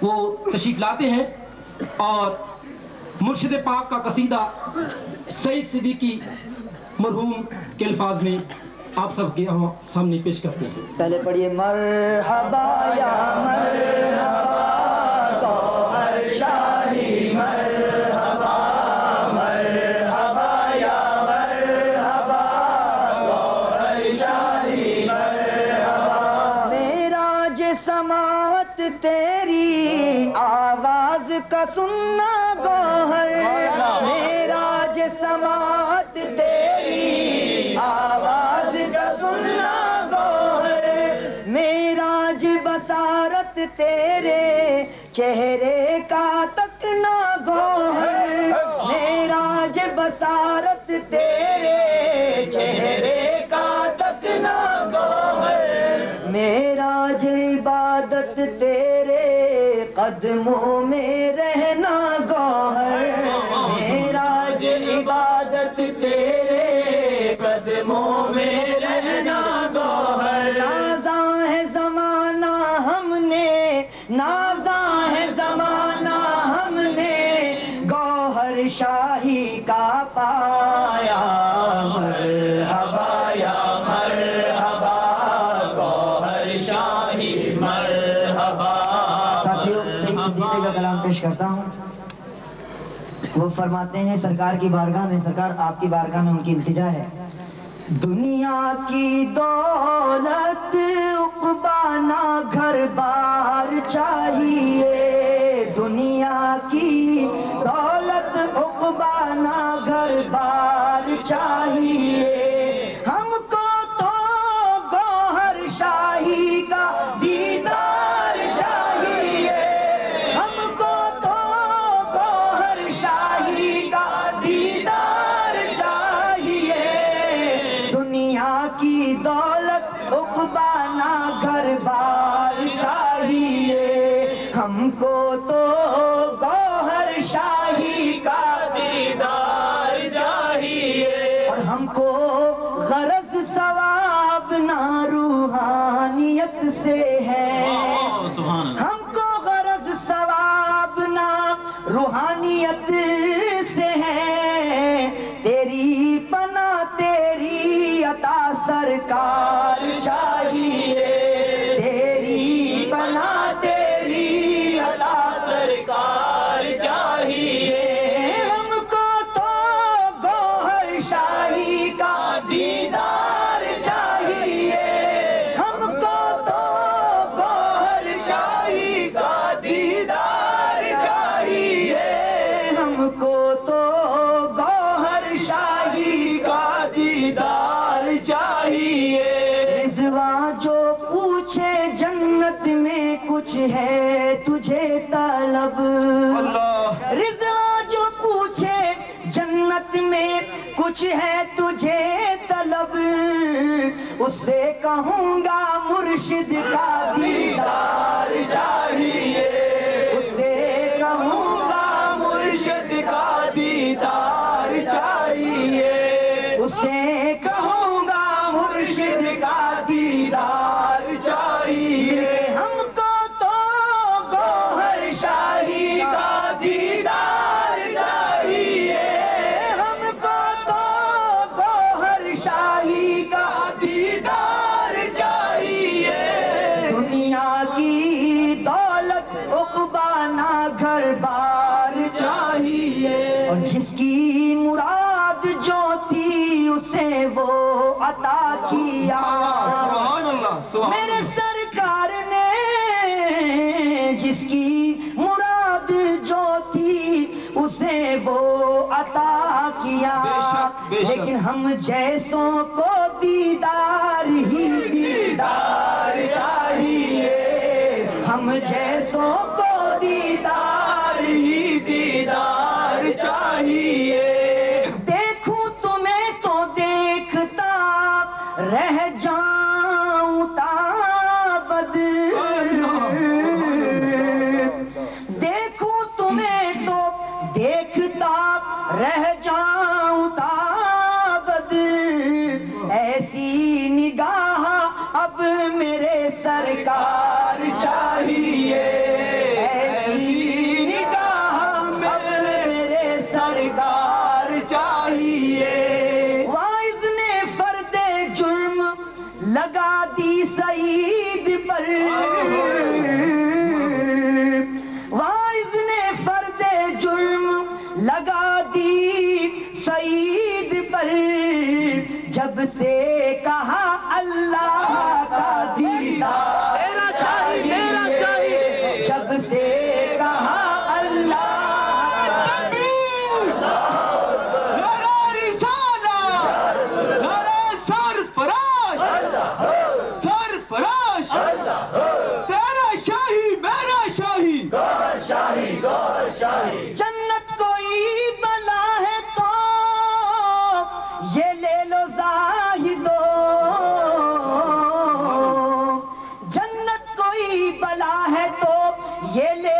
وہ تشریف لاتے ہیں اور مرشد پاک کا قصیدہ سعید صدیقی مرحوم کے الفاظ میں آپ سب کے سامنے پیش کرتے ہیں. پہلے پڑھیے مرحبا یا مرحبا گوہر شاہی مرحبا مرحبا یا مرحبا گوہر شاہی مرحبا. معراج سماعت تیری آواز کا سننا گوہر معراج سماعت تیری آواز کا سننا گوہر معراج بصارت تیرے چہرے کا تکنا گوہر معراج بصارت تیرے چہرے کا تکنا گوہر معراج عبادت تیرے قدموں میں رہنا گوہر معراج عبادت تیرے قدموں میں رہنا گوہر. نازاں ہے زمانہ ہم نے نازاں ہے زمانہ ہم نے گوہر شاہی کا پایا مرحبا یا مرحبا گوہر شاہی مرحبا. ساتھیوں سعید صدیقی کا کلام پیش کرتا ہوں. وہ فرماتے ہیں سرکار کی بارگاہ میں سرکار آپ کی بارگاہ میں ان کی التجا ہے. دنیا کی دولت عقبیٰ نہ گھر بار چاہیے دنیا کی دولت عقبیٰ نہ گھر بار چاہیے ہم کو تو گوہر شاہی کا دیدار چاہیے ہم کو تو گوہر شاہی کا دیدار چاہیے دنیا کی دولت عقبیٰ نہ گھر بار چاہیے ہم کو تو گوہر شاہی کا دیدار چاہیے اور ہم کو غرض ثواب نہ روحانیت سے ہے ہم کو غرض ثواب نہ روحانیت سے ہے تیری پناہ تیری عطا سرکار چاہیے تیری پناہ تیری عطا سرکار چاہیے ہم کو تو گوہر شاہی کا دیدار چاہیے ہم کو تو گوہر شاہی کا دیدار چاہیے ہم کو تو گوہر شاہی کا دیدار چاہیے. رضوان جو پوچھے جنت میں کچھ ہے تجھے طلب رضوان جو پوچھے جنت میں کچھ ہے تجھے طلب اس سے کہوں گا مرشد کا دیدار چاہیے اس سے کہوں گا مرشد کا دیدار چاہیے اس سے کہوں گا مرشد کا دیدار چاہیے ہم کو تو گوہر شاہی کا دیدار چاہیے ہم کو تو گوہر شاہی کا دیدار چاہیے دنیا کی دولت عقبیٰ نہ گھر بار چاہیے اور جس کی مراد جو تھی اسے وہ عطا کیا میرے سرکار نے جس کی مراد جو تھی اسے وہ عطا کیا لیکن ہم جیسوں کو دیدار ہی دیدار چاہیے ہم جیسوں کو دیدار ہی دیدار چاہیے دیکھوں تمہیں تو دیکھتا رہ جاؤں تابد دیکھوں تمہیں تو دیکھتا رہ جاؤں تابد ایسی نگاہ اب میرے سرکار چاہیے ایسی جب سے کہا اللہ کا دیدار چاہیے، جب سے کہا اللہ جنت کوئی بلا ہے تو یہ لے لو زاہدو، جنت کوئی بلا ہے تو یہ لے